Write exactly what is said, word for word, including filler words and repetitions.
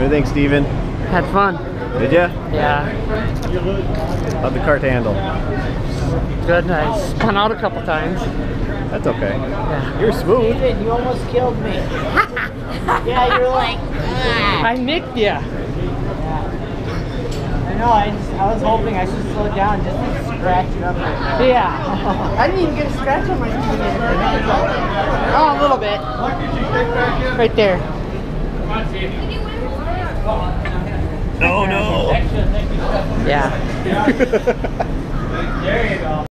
do you think, Steven? Had fun. Did ya? Yeah. How'd the cart handle? Good. I spun out a couple times. That's okay. Yeah. You're smooth. Steven, you almost killed me. Yeah, you're like, ah. I nicked ya. I know, I, just, I was hoping I should slow down just to scratch it up right now. Yeah. I didn't even get a scratch on my skin. Oh, a little bit. Right there. Oh no! Yeah. There you go.